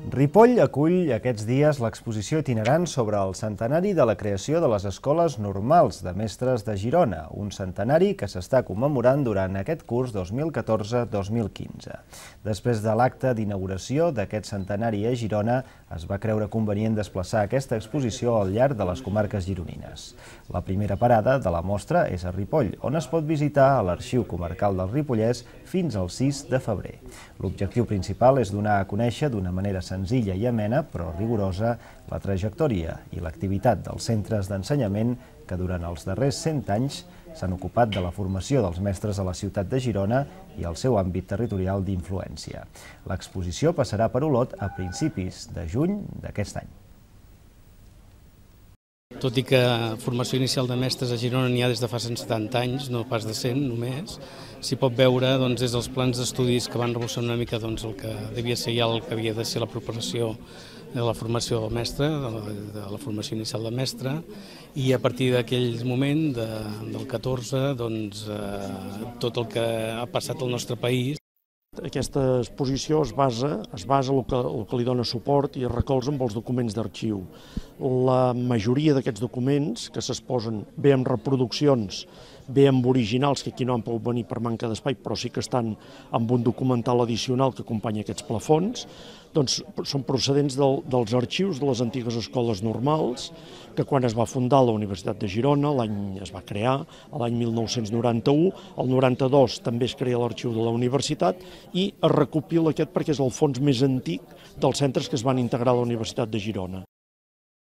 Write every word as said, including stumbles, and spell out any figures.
Ripoll acull aquests dies l'exposició itinerant sobre el centenari de la creació de les escoles normals de mestres de Girona, un centenari que s'està commemorant durant aquest curs dos mil catorze dos mil quinze. Després de l'acte d'inauguració d'aquest centenari a Girona, es va creure convenient desplaçar aquesta exposició al llarg de les comarques gironines. La primera parada de la mostra és a Ripoll, on es pot visitar a l'Arxiu Comarcal del Ripollès fins al sis de febrer. L'objectiu principal és donar a conèixer d'una manera senzilla i amena, però rigorosa, la trajectòria i l'activitat dels centres d'ensenyament que durant els darrers cent anys s'han ocupat de la formació dels mestres a la ciutat de Girona i el seu àmbit territorial d'influència. L'exposició passarà per Olot a principis de juny d'aquest any. Tot i que formació inicial de mestres a Girona n'hi ha des de fa cent setanta anys, no pas de cent només, s'hi pot veure doncs, des dels plans d'estudis que van revolucionar una mica doncs, el que devia ser ja el que havia de ser la preparació de la formació del mestre, de la, de la formació inicial del mestre, i a partir d'aquell moment, de, del catorze, doncs, eh, tot el que ha passat al nostre país. Aquesta exposició es basa, es basa en el que, el que li dona suport i es recolza amb els documents d'arxiu. La majoria d'aquests documents que s'exposen bé amb reproduccions, bé amb originals, que aquí no han pogut venir per manca d'espai, però sí que estan amb un documental addicional que acompanya aquests plafons, doncs són procedents del, dels arxius de les antigues escoles normals, que quan es va fundar la Universitat de Girona, l'any es va crear, l'any mil nou-cents noranta-u, el noranta-dos també es crea l'arxiu de la universitat i es recopila aquest perquè és el fons més antic dels centres que es van integrar a la Universitat de Girona.